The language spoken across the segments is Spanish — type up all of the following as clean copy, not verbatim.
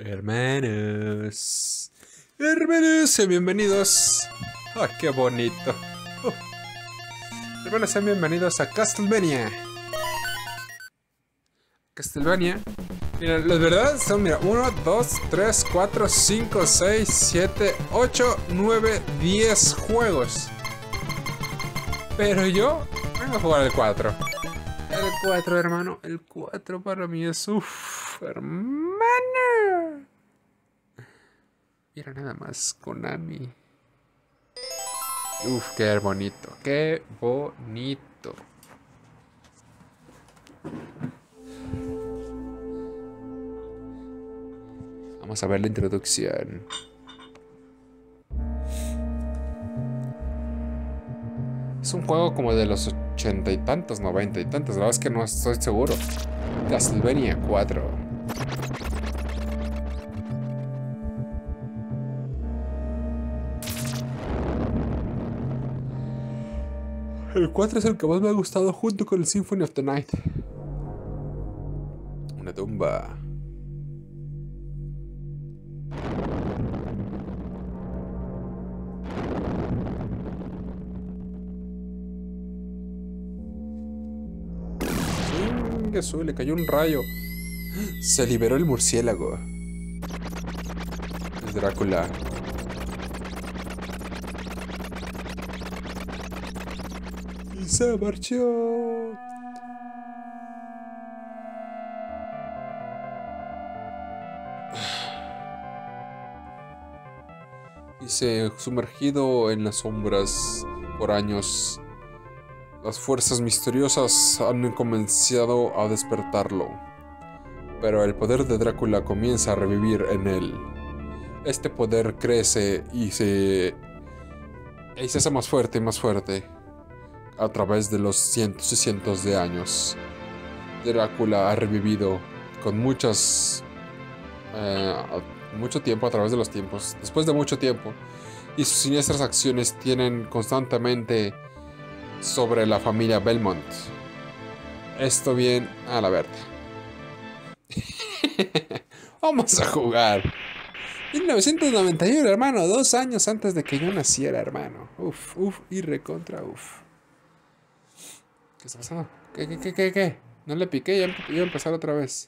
Hermanos, hermanos, bienvenidos. ¡Ay, qué bonito! Uh. Hermanos, sean bienvenidos a Castlevania. Mira, la verdad son, mira, 1, 2, 3, 4, 5, 6, 7, 8, 9, 10 juegos. Pero yo vengo a jugar el 4. El 4, hermano. El 4 para mí es hermano. Mira nada más, Konami. Qué bonito. Qué bonito. Vamos a ver la introducción. Es un juego como de los 80 y tantos, 90 y tantos. La verdad es que no estoy seguro. Castlevania 4. El 4 es el que más me ha gustado junto con el Symphony of the Night. Una tumba. Le cayó un rayo. Se liberó el murciélago. El Drácula. Y se marchó. Y se sumergido en las sombras por años. Las fuerzas misteriosas han comenzado a despertarlo, pero el poder de Drácula comienza a revivir en él. Este poder crece y se hace más fuerte y más fuerte a través de los cientos y cientos de años. Drácula ha revivido con mucho tiempo, a través de los tiempos, después de mucho tiempo, y sus siniestras acciones tienen constantemente sobre la familia Belmont. Esto bien a la verdad. Vamos a jugar. 1991, hermano. 2 años antes de que yo naciera, hermano. Y recontra, ¿Qué está pasando? ¿Qué? No le piqué, ya iba a empezar otra vez.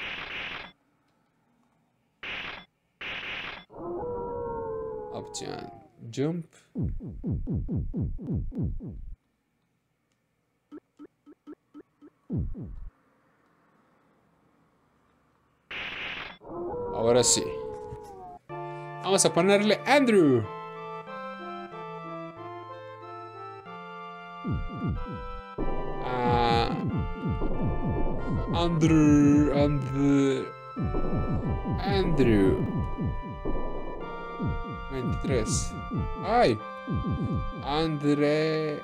Option. Jump. Ahora sí. Vamos a ponerle Andrew. Andrew 23. Ay. Andrew.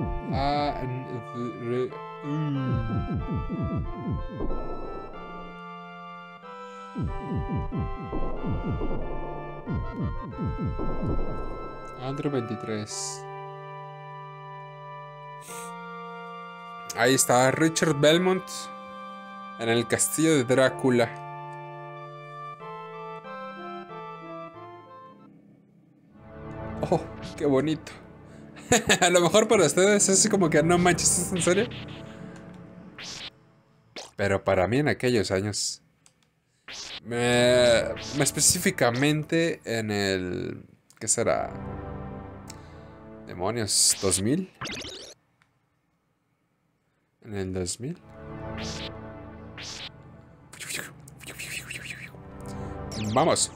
Andrew 23. Ahí está Richard Belmont en el castillo de Drácula. Oh, qué bonito. A lo mejor para ustedes es así como que no manches, ¿es en serio? Pero para mí en aquellos años, específicamente en el... ¿Qué será? Demonios, ¿2000? En el 2000. Vamos.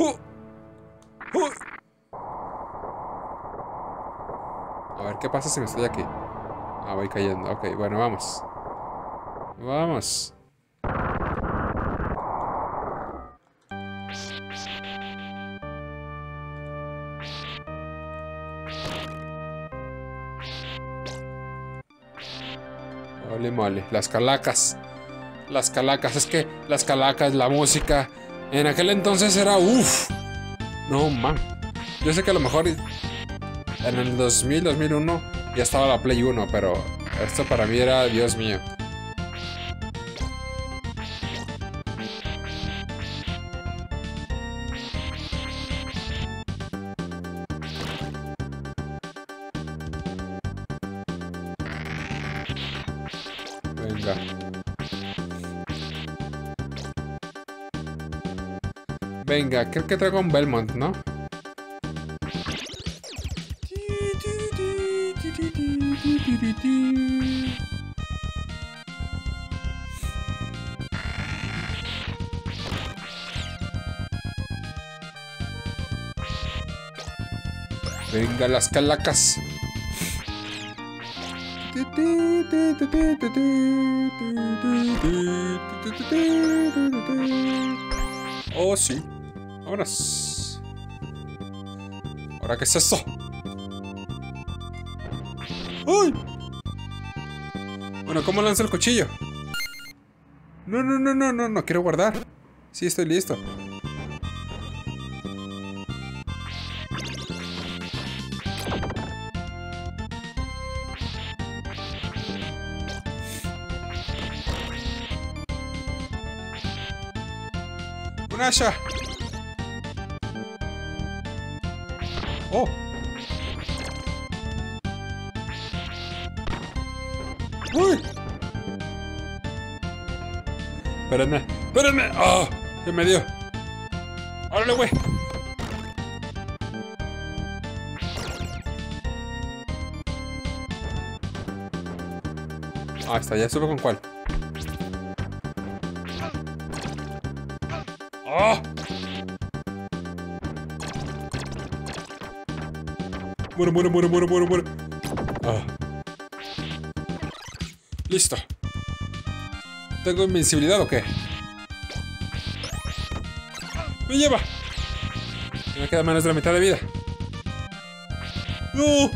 A ver qué pasa si me estoy aquí. Voy cayendo. Ok, bueno, vamos. Vamos. Ole mole, las calacas. Las calacas, es que las calacas, la música. En aquel entonces era No, man. Yo sé que a lo mejor en el 2000, 2001 ya estaba la Play 1, pero esto para mí era, Dios mío. Venga. Venga, creo que traigo un Belmont, ¿no? Venga, las calacas. Oh, sí. Vámonos. ¿Ahora qué es eso? ¡Uy! Bueno, ¿cómo lanza el cuchillo? No quiero guardar. Sí, estoy listo. ¡Un hacha! ¡Oh! ¡Uy! Espérenme, espérenme. ¡Oh! Se me dio. ¡Órale, güey! Ah, está, ya supe con cuál. ¡Oh! Muero. Ah. Listo. ¿Tengo invencibilidad o qué? ¡Me lleva! Me queda menos de la mitad de vida. ¡No!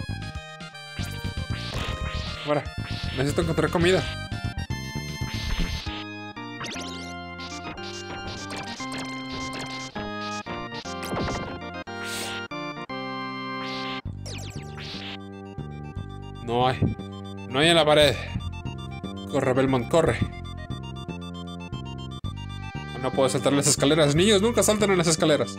Ahora, necesito encontrar comida. No hay. No hay en la pared. Corre, Belmont, corre. No puedo saltar las escaleras. Niños, nunca saltan en las escaleras.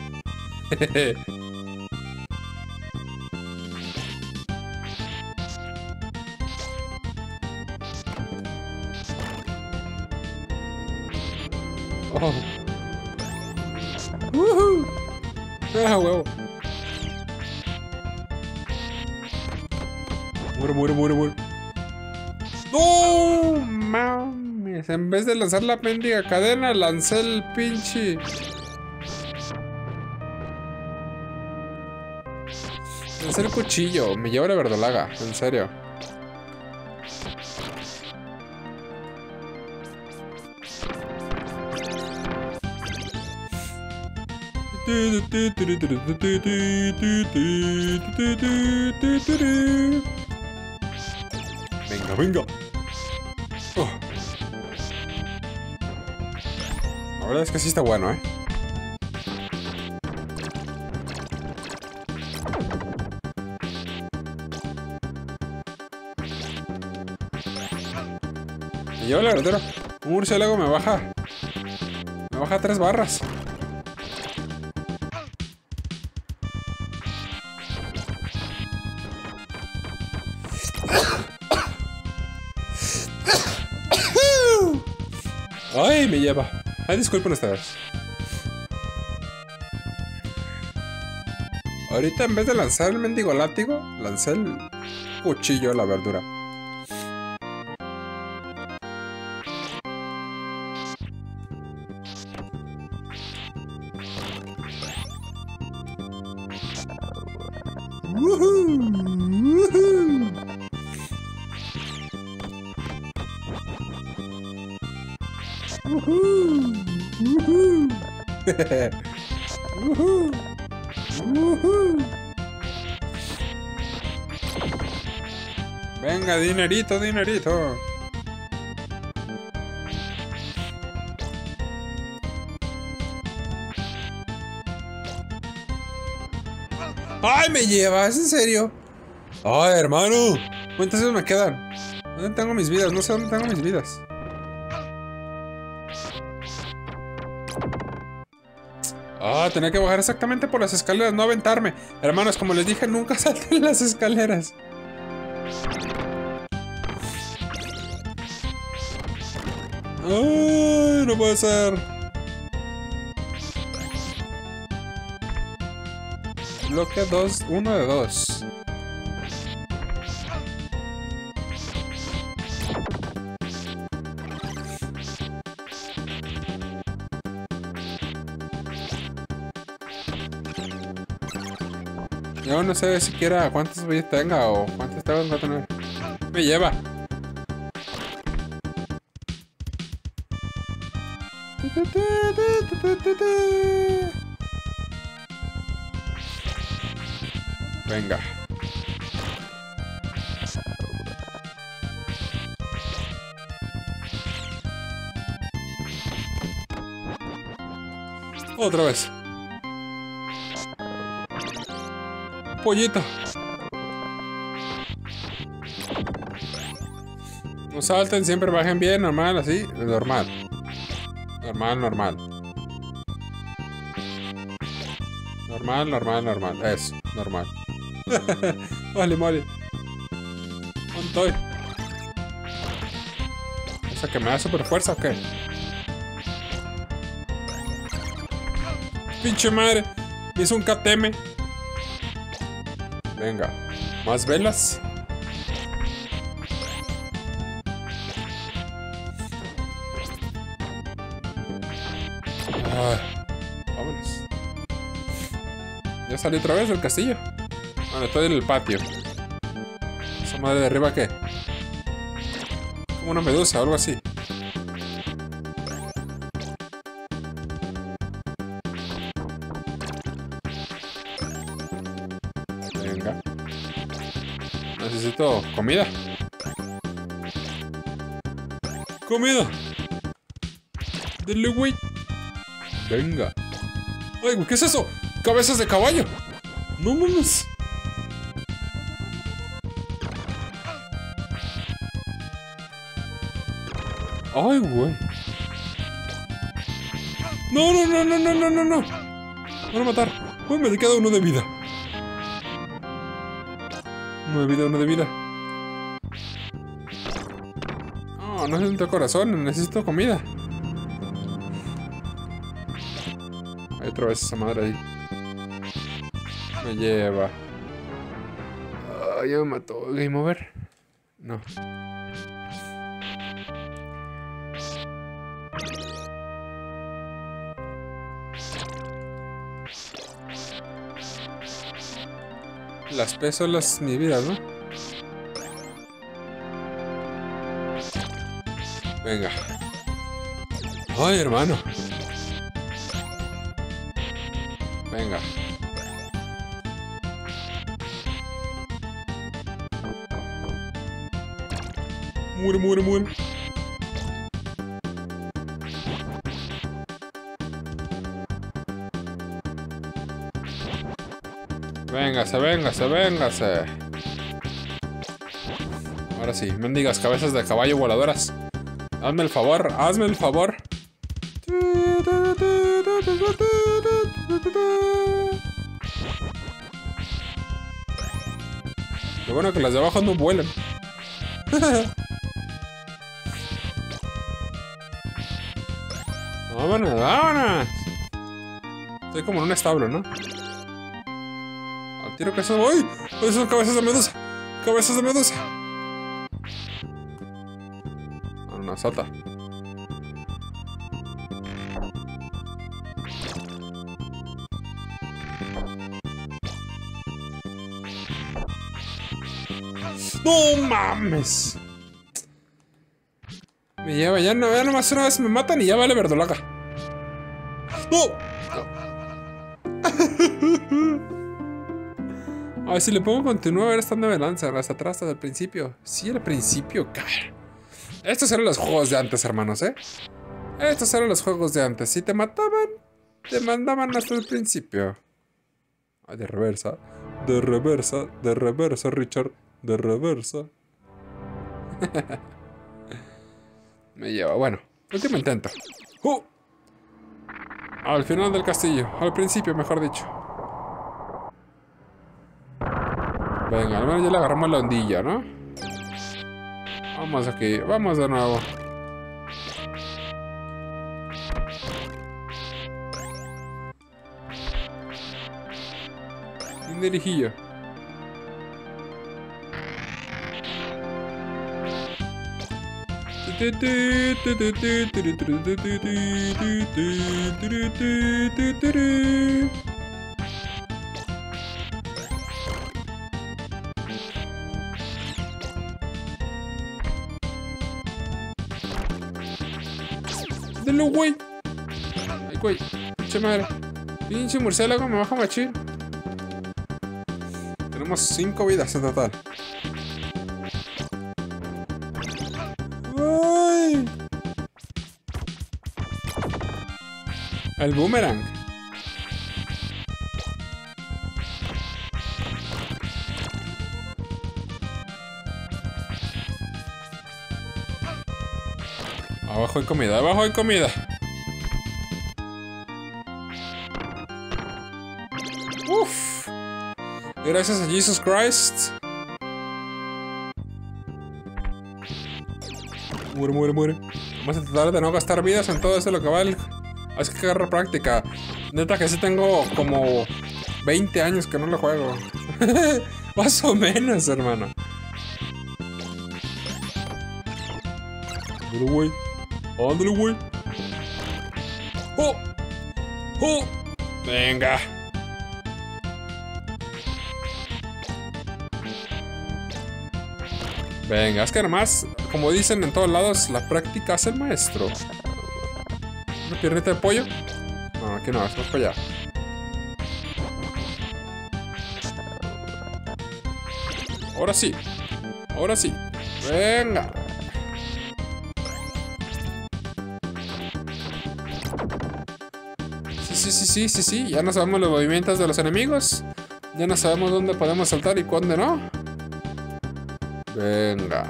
Oh. ¡Woohoo! ¡Ah, huevo! Muero. ¡No! Mames. En vez de lanzar la mendiga cadena, lancé el pinche. Lancé el cuchillo. Me lleva la verdolaga. En serio. Venga. Oh. La verdad es que sí está bueno, ¿eh? Me lleva la verdura. Un murciélago me baja 3 barras. ¡Ay, me lleva! Ay, disculpen ustedes. Ahorita en vez de lanzar el mendigo látigo, lancé el cuchillo de la verdura. Venga, dinerito. ¡Ay, me llevas! ¿En serio? ¡Ay, hermano! ¿Cuántas veces me quedan? ¿Dónde tengo mis vidas? No sé dónde tengo mis vidas. Ah, tenía que bajar exactamente por las escaleras, no aventarme. Hermanos, como les dije, nunca salten las escaleras. ¡Ay, no puede ser! Bloque 2, 1 de 2. Yo no sé siquiera cuántos vídeos tenga o cuántos tengo que tener. Me lleva. Venga. Otra vez. Pollito. No salten, siempre bajen bien, normal, así. Normal. Normal, normal. Normal, normal, normal. Eso, normal. Vale, mole. ¿Dónde estoy? ¿Esa que me da super fuerza o qué? Pinche madre. Me hizo un KTM. Venga. ¿Más velas? Vámonos. Ya salí otra vez del castillo. Bueno, estoy en el patio. ¿Esa madre de arriba qué? Como una medusa o algo así. Venga. Necesito comida. ¡Comida! ¡Dele, güey! Venga. ¡Ay, güey! ¿Qué es eso? ¡Cabezas de caballo! ¡No mames! ¡Ay, güey! ¡No, no, no, no, no, no, no, no! Me van a matar. ¡Uy, me queda uno de vida! Uno de vida, uno de vida. Oh, no necesito corazón, necesito comida. Hay otra vez esa madre ahí. Me lleva. Ya me mató. ¿Game over? No. Las P son las inhibidas, ¿no? Venga. Ay, hermano. Venga. Muere, muere, muere. Véngase, véngase, véngase. Ahora sí, mendigas cabezas de caballo voladoras. Hazme el favor, hazme el favor. Lo bueno que las de abajo no vuelan. Vámonos, vámonos. Estoy como en un establo, ¿no? Al tiro que son. ¡Uy! ¡Uy, son cabezas de medusa! ¡Cabezas de medusa! No, no, salta. ¡No mames! Me lleva, ya nomás una vez me matan y ya vale verdolaga. ¡No! A ver si le pongo continúa a ver hasta dónde me lanza. Hasta atrás, hasta el principio. Sí, al principio, cara. Estos eran los juegos de antes, hermanos, ¿eh? Estos eran los juegos de antes. Si te mataban, te mandaban hasta el principio. Ay, de reversa. De reversa, de reversa, Richard. De reversa. Me lleva, bueno, último intento. Al final del castillo, al principio, mejor dicho. Venga, al menos ya le agarramos la ondilla, ¿no? Vamos aquí, vamos de nuevo. ¿Quién dirigí yo? Dale, güey. Ay, güey. Pinche madre. Pinche murciélago me baja machín. Tenemos 5 vidas en total. ¡Ay! El boomerang. Abajo hay comida, abajo hay comida. Uf. Gracias a Jesus Christ. Muere, muere, muere. Vamos a tratar de no gastar vidas en todo esto lo que vale. Hay que agarrar práctica. Neta que sí tengo como 20 años que no lo juego. Más o menos, hermano. Ándale, güey. Ándale, güey. ¡Oh! ¡Oh! Venga. Venga, es que nomás, como dicen en todos lados, la práctica hace el maestro. ¿Una piernita de pollo? No, aquí no, vamos para allá. Ahora sí. Ahora sí. Venga. Sí. Ya no sabemos los movimientos de los enemigos. Ya no sabemos dónde podemos saltar y cuándo no. Venga.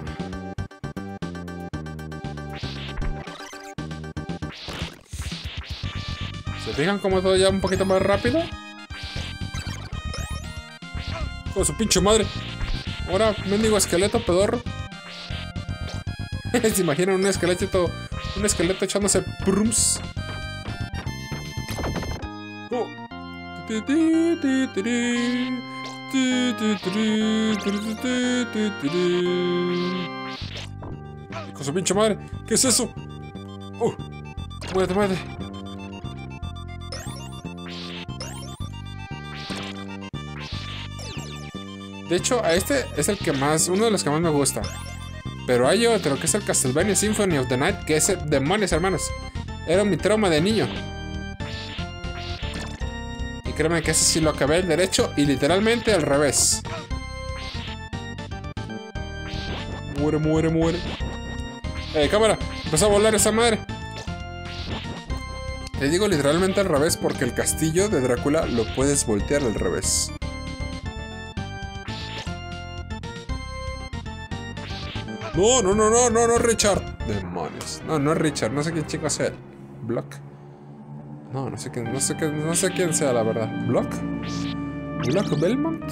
¿Se fijan cómo todo ya un poquito más rápido? Con su pinche madre. Ahora, mendigo esqueleto pedorro. ¿Se imaginan un esqueleto echándose prums? Oh. Con su pinche madre. ¿Qué es eso? Muérete, muérete. De hecho, a este es el que más, uno de los que más me gusta. Pero hay otro que es el Castlevania Symphony of the Night, que es demonios, hermanos. Era mi trauma de niño. Y créeme que ese sí lo acabé al derecho y literalmente al revés. Muere, muere, muere. Cámara, empezó a volar esa madre. Te digo literalmente al revés porque el castillo de Drácula lo puedes voltear al revés. No, Richard. Demonios. No es Richard, no sé quién chico sea. Block. No sé quién sea la verdad. ¿Block? ¿Block Belmont?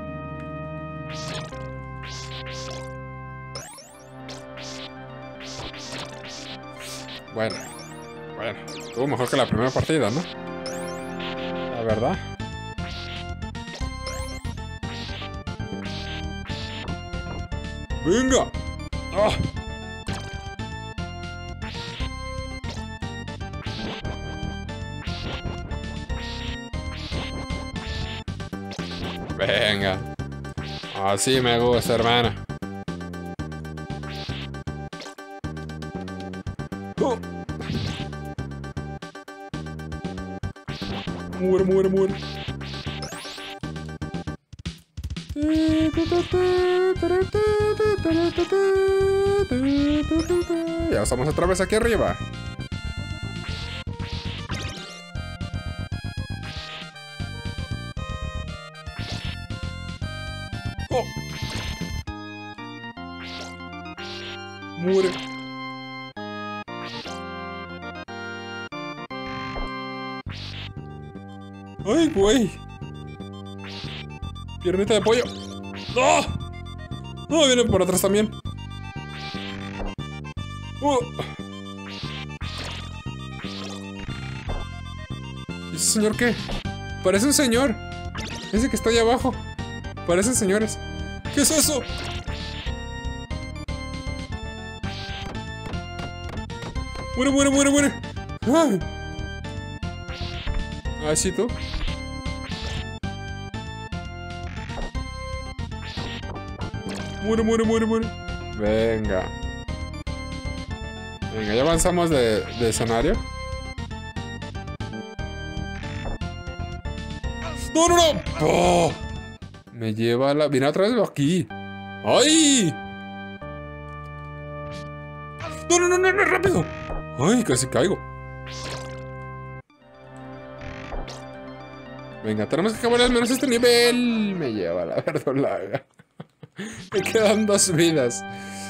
Bueno. Estuvo mejor que la primera partida, ¿no? La verdad. ¡Venga! ¡Ah! Venga. Así me gusta, hermano. Muere. Ya estamos otra vez aquí arriba. Muere. ¡Ay, güey! Piernita de pollo. ¡No! ¡No! Viene por atrás también. ¿Ese señor qué? Parece un señor. Ese que está allá abajo. Parecen señores. ¿Qué es eso? Muere, muere, muere, muere. Ay. Ah, sí, tú. Muere, muere, muere, muere. Venga. Venga, ya avanzamos de escenario. ¡No, no, no! ¡Oh! Me lleva a la... Mira otra vez aquí. ¡Ay! ¡No, no, no, no, no! ¡Rápido! ¡Ay, casi caigo! Venga, tenemos que acabar al menos este nivel. Me lleva a la verdolaga. Me quedan 2 vidas.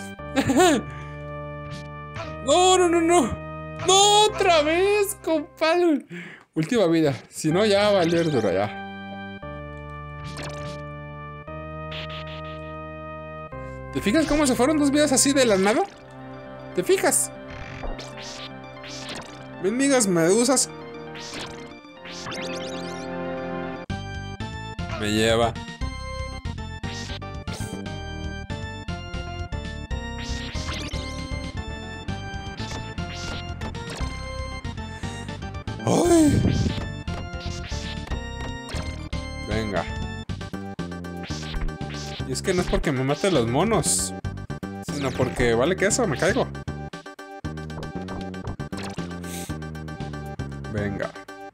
No, no, no, no. No, otra vez, compadre. Última vida. Si no, ya va a valer dura ya. ¿Te fijas cómo se fueron 2 vidas así de la nada? ¿Te fijas? Bendigas medusas. Me lleva. ¡Ay! Venga. Y es que no es porque me maten los monos, sino porque vale que eso, me caigo. Venga.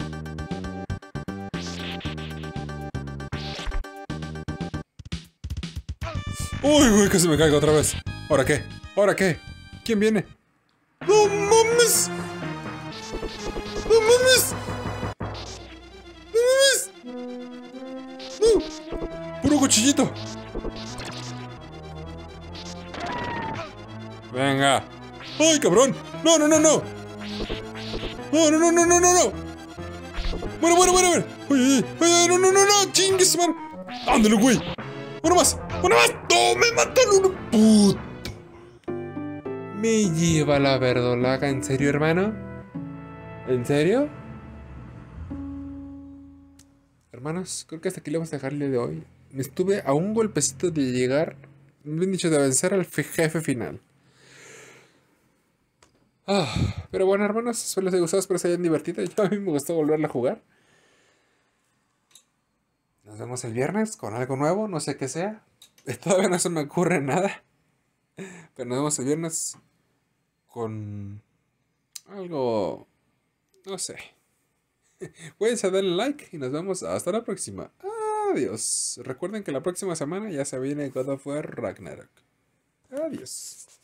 Uy, güey, casi me caigo otra vez. ¿Ahora qué? ¿Ahora qué? ¿Quién viene? ¡No mames! ¡No mames! ¡No mames! ¡No! ¡Puro cuchillito! Venga. ¡Ay, cabrón! ¡No, no, no, no! ¡No, no, no, no, no, no, no! ¡Muere, muere, muere, muere! ¡Ay, ay, ay! ¡No, no, no, no! ¡Chingues, man! ¡Ándale, güey! ¡Uno más! ¡Uno más! ¡No! ¡Me mataron! ¡Puto! Me lleva la verdolaga. ¿En serio, hermano? ¿En serio? Hermanos, creo que hasta aquí le vamos a dejar el día de hoy. Me estuve a un golpecito de llegar, bien dicho, de vencer al jefe final. Pero bueno, hermanos, espero les haya gustado, espero se hayan divertido. A mí me gustó volverla a jugar. Nos vemos el viernes con algo nuevo, no sé qué sea. Todavía no se me ocurre nada. Pero nos vemos el viernes con algo... no sé. Cuídense, denle like y nos vemos hasta la próxima. Adiós. Recuerden que la próxima semana ya se viene God of War Ragnarok. Adiós.